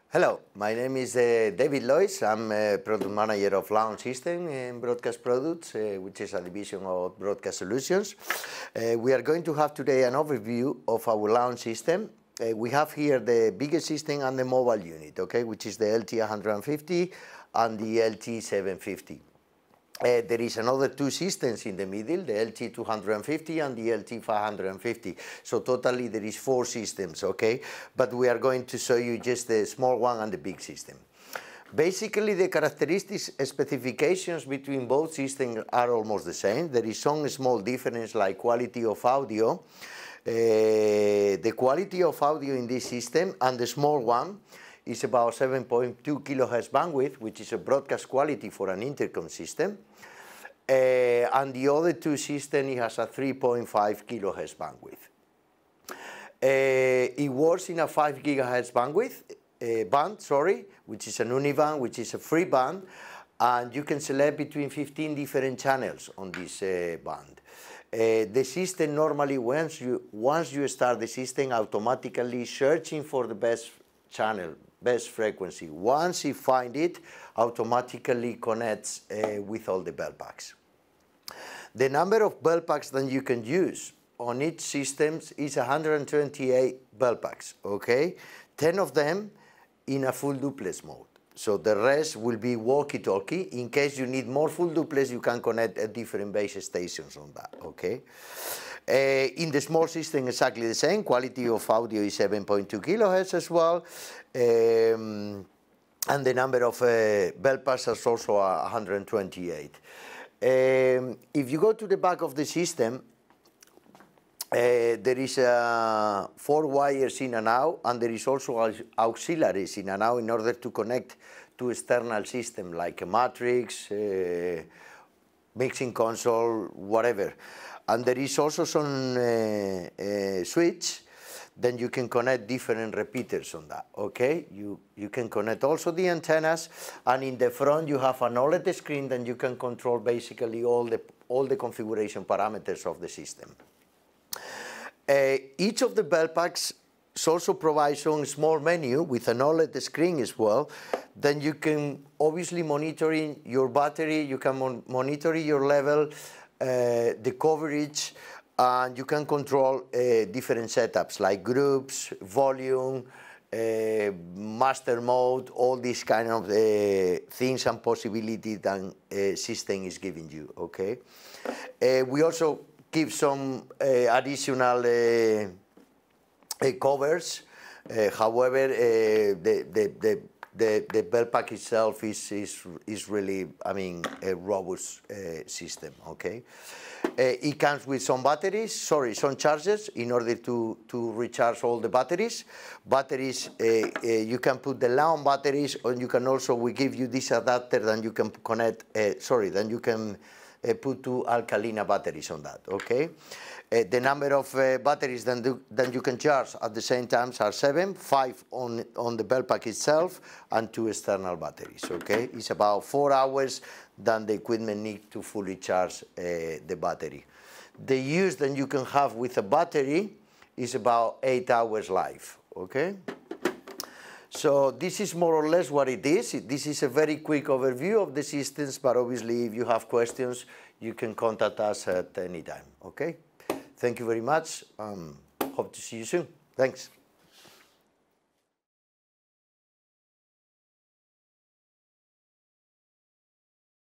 Hello, my name is David Lois. I'm product manager of LaON System in Broadcast Products, which is a division of Broadcast Solutions. We are going to have today an overview of our LaON system. We have here the biggest system and the mobile unit, okay, which is the LT150 and the LT750. There is another two systems in the middle, the LT250 and the LT550. So totally there is four systems, okay? But we are going to show you just the small one and the big system. Basically, the characteristics specifications between both systems are almost the same. There is some small difference like quality of audio. The quality of audio in this system and the small one is about 7.2 GHz bandwidth, which is a broadcast quality for an intercom system. And the other two systems, it has a 3.5 GHz bandwidth. It works in a 5 GHz bandwidth band, which is an UNII band, which is a free band, and you can select between 15 different channels on this band. The system normally, once you start the system, automatically searching for the best channel, best frequency. Once you find it, automatically connects with all the bell packs. The number of bell packs that you can use on each system is 128 bell packs, okay? 10 of them in a full duplex mode. So the rest will be walkie-talkie. In case you need more full duplex, you can connect at different base stations on that, okay? In the small system, exactly the same. Quality of audio is 7.2 GHz as well. And the number of bell packs is also 128. If you go to the back of the system, there is 4 wires in and out, and there is also auxiliaries in and out in order to connect to external system like a matrix, mixing console, whatever. And there is also some switch. Then you can connect different repeaters on that, okay? You can connect also the antennas, and in the front you have an OLED screen that you can control basically all the configuration parameters of the system. Each of the bell packs also provides some small menu with an OLED screen as well. Then you can obviously monitor your battery, you can monitor your level, the coverage, and you can control different setups like groups, volume, master mode, all these kind of things and possibilities that system is giving you, okay? We also give some additional covers. However, the bell pack itself is really, I mean, a robust system, okay? It comes with some batteries, some chargers in order to recharge all the batteries. Batteries, you can put the LaON batteries, or you can also, we give you this adapter that you can connect, then you can put 2 alkaline batteries on that, okay? The number of batteries that you can charge at the same time are 7, 5 on the bell pack itself, and 2 external batteries, okay? It's about 4 hours that the equipment needs to fully charge the battery. The use that you can have with a battery is about 8 hours life, okay? So this is more or less what it is. This is a very quick overview of the systems, but obviously if you have questions, you can contact us at any time, okay? Thank you very much. Hope to see you soon. Thanks.